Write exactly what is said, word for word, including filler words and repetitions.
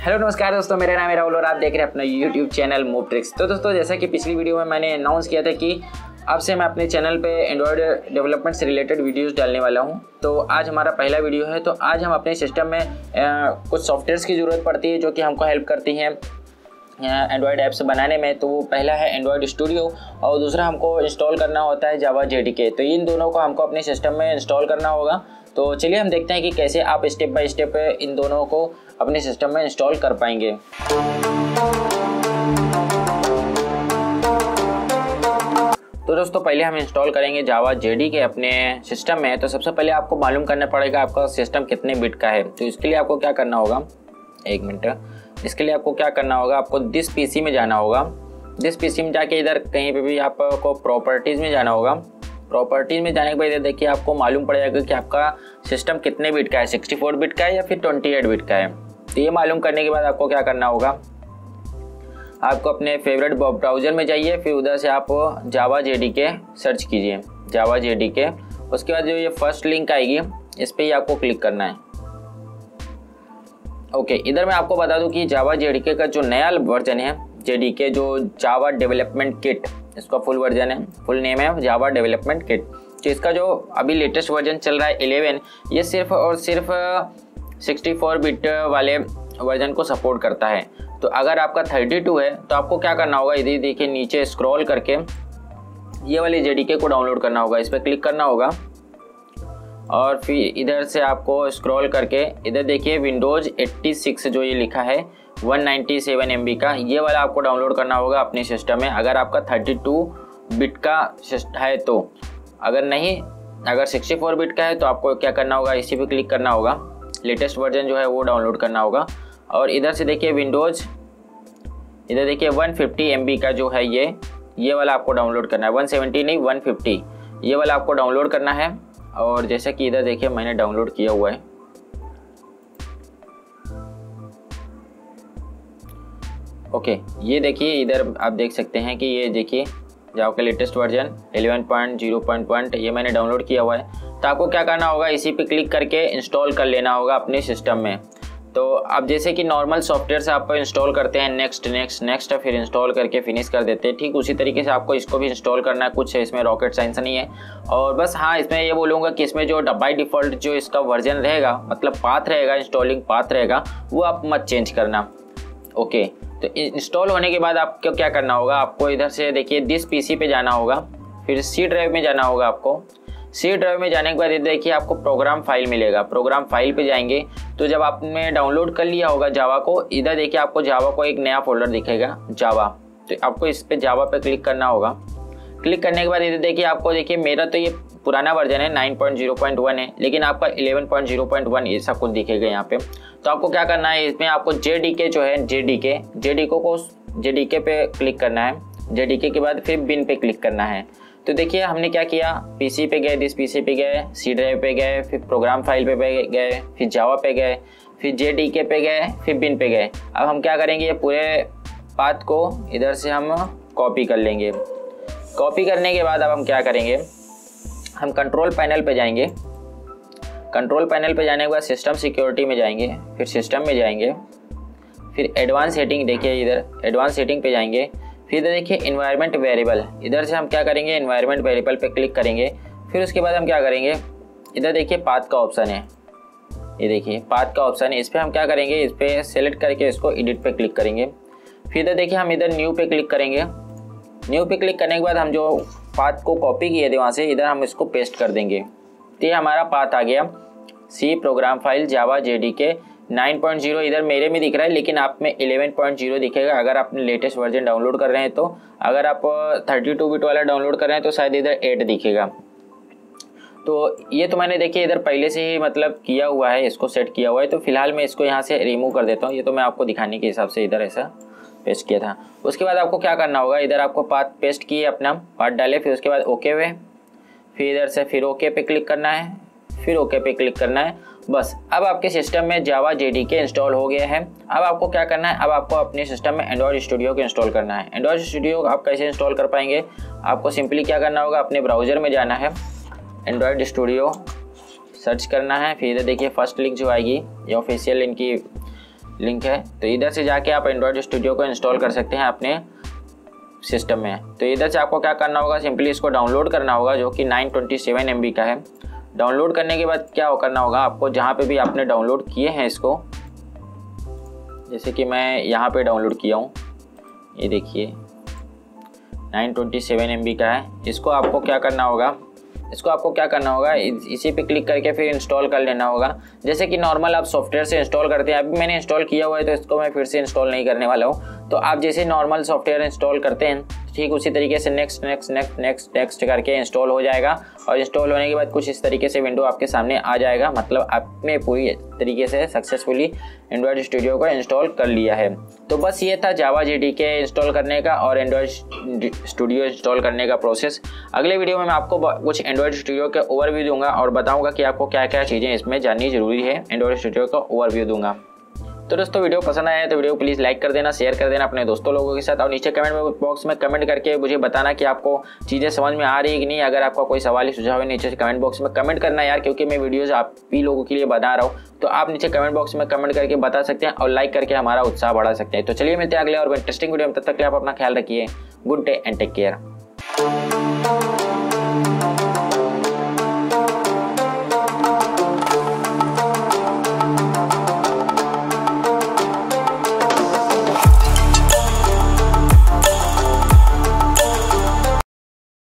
Hello नमस्कार दोस्तों, मेरा नाम है राहुल और आप देख रहे हैं अपना यूट्यूब चैनल मूव ट्रिक्स। तो दोस्तों, जैसा कि पिछली वीडियो में मैंने अनाउंस किया था कि अब से मैं अपने चैनल पे एंड्रॉयड डेवलपमेंट से रिलेटेड वीडियोस डालने वाला हूं। तो आज हमारा पहला वीडियो है। तो आज हम अपने सिस्टम में आ, कुछ सॉफ्टवेयर्स की ज़रूरत पड़ती है जो कि हमको हेल्प करती हैं एंड्रॉयड ऐप्स बनाने में। तो वो पहला है एंड्रॉयड स्टूडियो और दूसरा हमको इंस्टॉल करना होता है जावा जेडीके। तो इन दोनों को हमको अपने सिस्टम में इंस्टॉल करना होगा। तो चलिए हम देखते हैं कि कैसे आप स्टेप बाय स्टेप इन दोनों को अपने सिस्टम में इंस्टॉल कर पाएंगे। तो दोस्तों, पहले हम इंस्टॉल करेंगे जावा जेडीके अपने सिस्टम में। तो सबसे पहले आपको मालूम करना पड़ेगा आपका सिस्टम कितने बिट का है। तो इसके लिए आपको क्या करना होगा, एक मिनट इसके लिए आपको क्या करना होगा, आपको दिस पीसी में जाना होगा। दिस पीसी में जाके इधर कहीं पे भी आपको प्रॉपर्टीज़ में जाना होगा। प्रॉपर्टीज में जाने के बाद देखिए आपको मालूम पड़ जाएगा कि आपका सिस्टम कितने बिट का है, सिक्सटी फोर बिट का है या फिर ट्वेंटी एट बिट का है। तो ये मालूम करने के बाद आपको क्या करना होगा, आपको अपने फेवरेट ब्राउज़र में जाइए, फिर उधर से आप जावा जेडीके सर्च कीजिए, जावा जेडीके। उसके बाद जो ये फर्स्ट लिंक आएगी इस पर ही आपको क्लिक करना है। ओके, इधर मैं आपको बता दूं कि जावा जेडीके का जो नया वर्जन है, जेडीके जो जावा डेवलपमेंट किट, इसका फुल वर्जन है, फुल नेम है जावा डेवलपमेंट किट। तो इसका जो अभी लेटेस्ट वर्जन चल रहा है इलेवन, ये सिर्फ और सिर्फ सिक्सटी फोर बिट वाले वर्जन को सपोर्ट करता है। तो अगर आपका थर्टी टू है तो आपको क्या करना होगा, इधर देखिए नीचे स्क्रॉल करके ये वाले जेडीके को डाउनलोड करना होगा। इस पर क्लिक करना होगा और फिर इधर से आपको स्क्रॉल करके इधर देखिए विंडोज़ एट्टी सिक्स जो ये लिखा है one ninety seven M B का, ये वाला आपको डाउनलोड करना होगा अपने सिस्टम में। अगर आपका थर्टी टू बिट का है तो, अगर नहीं, अगर सिक्सटी फोर बिट का है तो आपको क्या करना होगा, इसी पे क्लिक करना होगा, लेटेस्ट वर्जन जो है वो डाउनलोड करना होगा। और इधर से देखिए विंडोज़, इधर देखिए वन फिफ्टी एम बी का जो है ये ये वाला आपको डाउनलोड करना है। वन सेवेंटी नहीं, वन फिफ्टी ये वाला आपको डाउनलोड करना है। और जैसा कि इधर देखिए मैंने डाउनलोड किया हुआ है। ओके, ये देखिए इधर आप देख सकते हैं कि ये देखिए जावा का latest version eleven point zero point one ये मैंने डाउनलोड किया हुआ है। तो आपको क्या करना होगा, इसी पे क्लिक करके इंस्टॉल कर लेना होगा अपने सिस्टम में। तो अब जैसे कि नॉर्मल सॉफ्टवेयर से आप इंस्टॉल करते हैं, नेक्स्ट नेक्स्ट नेक्स्ट फिर इंस्टॉल करके फिनिश कर देते हैं, ठीक उसी तरीके से आपको इसको भी इंस्टॉल करना है। कुछ इसमें रॉकेट साइंस नहीं है। और बस हाँ, इसमें ये बोलूँगा कि इसमें जो बाय डिफ़ॉल्ट जो इसका वर्जन रहेगा, मतलब पाथ रहेगा, इंस्टॉलिंग पाथ रहेगा, वो आप मत चेंज करना। ओके, तो इंस्टॉल होने के बाद आपको क्या करना होगा, आपको इधर से देखिए दिस पीसी पे जाना होगा, फिर सी ड्राइव में जाना होगा। आपको सी ड्राइव में जाने के बाद इधर देखिए आपको प्रोग्राम फाइल मिलेगा। प्रोग्राम फाइल पे जाएंगे तो जब आपने डाउनलोड कर लिया होगा जावा को, इधर देखिए आपको जावा को एक नया फोल्डर दिखेगा जावा। तो आपको इस पे जावा पे क्लिक करना होगा। क्लिक करने के बाद इधर देखिए आपको देखिए मेरा तो ये पुराना वर्जन है nine point zero point one है, लेकिन आपका eleven point zero point one ऐसा कुछ दिखेगा यहाँ पे। तो आपको क्या करना है, इसमें आपको जेडीके जो है जेडीके जेडीके को जेडीके पे क्लिक करना है। जेडीके के बाद फिर बिन पे क्लिक करना है। तो देखिए हमने क्या किया, पीसी पे गए, दिस पीसी पे गए, सी ड्राइव पे गए, फिर प्रोग्राम फाइल पे गए, फिर जावा पे गए, फिर जेडीके पे गए, फिर बिन पे गए। अब हम क्या करेंगे, ये पूरे पाथ को इधर से हम कॉपी कर लेंगे। कॉपी करने के बाद अब हम क्या करेंगे, हम कंट्रोल पैनल पे जाएंगे। कंट्रोल पैनल पे जाने के बाद सिस्टम सिक्योरिटी में जाएंगे, फिर सिस्टम में जाएंगे, फिर एडवांस सेटिंग, देखिए इधर एडवांस सेटिंग पे जाएंगे। फिर इधर देखिए इन्वायरमेंट वेरिएबल, इधर से हम क्या करेंगे, इन्वायरमेंट वेरिएबल पे क्लिक करेंगे। फिर उसके बाद हम क्या करेंगे, इधर देखिए पाथ का ऑप्शन है, ये देखिए पाथ का ऑप्शन है, इस पर हम क्या करेंगे, इस पर सेलेक्ट करके इसको एडिट पे क्लिक करेंगे। फिर इधर देखिए हम इधर न्यू पे क्लिक करेंगे। न्यू पे क्लिक करने के बाद हम जो पाथ को कॉपी किए थे वहाँ से इधर हम इसको पेस्ट कर देंगे। तो ये हमारा पाथ आ गया, C program file Java JDK nine point zero इधर मेरे में दिख रहा है, लेकिन आप में इलेवन पॉइंट ज़ीरो दिखेगा अगर आपने लेटेस्ट वर्जन डाउनलोड कर रहे हैं। तो अगर आप थर्टी टू बिट वाला डाउनलोड कर रहे हैं तो शायद इधर एट दिखेगा। तो ये तो मैंने देखिए इधर पहले से ही मतलब किया हुआ है, इसको सेट किया हुआ है। तो फिलहाल मैं इसको यहाँ से रिमूव कर देता हूँ। ये तो मैं आपको दिखाने के हिसाब से इधर ऐसा पेस्ट किया था। उसके बाद आपको क्या करना होगा, इधर आपको पाथ पेस्ट किए, अपना पाथ डाले, फिर उसके बाद ओके हुए, फिर इधर से फिर ओके पे क्लिक करना है, फिर ओके पे क्लिक करना है। बस अब आपके सिस्टम में जावा जेडीके इंस्टॉल हो गया है। अब आपको क्या करना है, अब आपको अपने सिस्टम में एंड्रॉयड स्टूडियो को इंस्टॉल करना है। एंड्रॉयड स्टूडियो आप कैसे इंस्टॉल कर पाएंगे, आपको सिंपली क्या करना होगा, अपने ब्राउज़र में जाना है, एंड्रॉयड स्टूडियो सर्च करना है। फिर इधर देखिए फर्स्ट लिंक जो आएगी ये ऑफिशियल इनकी लिंक है, तो इधर से जाके आप एंड्रॉयड स्टूडियो को इंस्टॉल कर सकते हैं अपने सिस्टम में। तो इधर से आपको क्या करना होगा, सिंपली इसको डाउनलोड करना होगा, जो कि nine twenty seven M B का है। डाउनलोड करने के बाद क्या करना होगा आपको, जहाँ पे भी आपने डाउनलोड किए हैं इसको, जैसे कि मैं यहाँ पे डाउनलोड किया हूँ, ये देखिए nine twenty seven M B का है। इसको आपको क्या करना होगा, इसको आपको क्या करना होगा, इसी पे क्लिक करके फिर इंस्टॉल कर लेना होगा। जैसे कि नॉर्मल आप सॉफ्टवेयर से इंस्टॉल करते हैं, अभी मैंने इंस्टॉल किया हुआ है तो इसको मैं फिर से इंस्टॉल नहीं करने वाला हूँ। तो आप जैसे नॉर्मल सॉफ्टवेयर इंस्टॉल करते हैं ठीक उसी तरीके से next next next next next करके इंस्टॉल हो जाएगा। और इंस्टॉल होने के बाद कुछ इस तरीके से विंडो आपके सामने आ जाएगा, मतलब आपने पूरी तरीके से सक्सेसफुली एंड्रॉयड स्टूडियो को इंस्टॉल कर लिया है। तो बस ये था जावा जे डी के इंस्टॉल करने का और एंड्रॉयड स्टूडियो इंस्टॉल करने का प्रोसेस। अगले वीडियो में मैं आपको कुछ एंड्रॉयड स्टूडियो के ओवरव्यू दूंगा और बताऊंगा कि आपको क्या क्या चीज़ें इसमें जाननी जरूरी है, एंड्रॉयड स्टूडियो का ओवरव्यू दूंगा। तो दोस्तों वीडियो पसंद आया है तो वीडियो प्लीज़ लाइक कर देना, शेयर कर देना अपने दोस्तों लोगों के साथ, और नीचे कमेंट बॉक्स में कमेंट करके मुझे बताना कि आपको चीज़ें समझ में आ रही है कि नहीं। अगर आपका कोई सवाल या सुझाव है नीचे से कमेंट बॉक्स में कमेंट करना यार, क्योंकि मैं वीडियोज़ आप ही लोगों के लिए बना रहा हूँ। तो आप नीचे कमेंट बॉक्स में कमेंट करके बता सकते हैं और लाइक करके हमारा उत्साह बढ़ा सकते हैं। तो चलिए मिलते हैं अगले और इंटरेस्टिंग वीडियो में, तब तक के लिए आप अपना ख्याल रखिए। Good day and take care.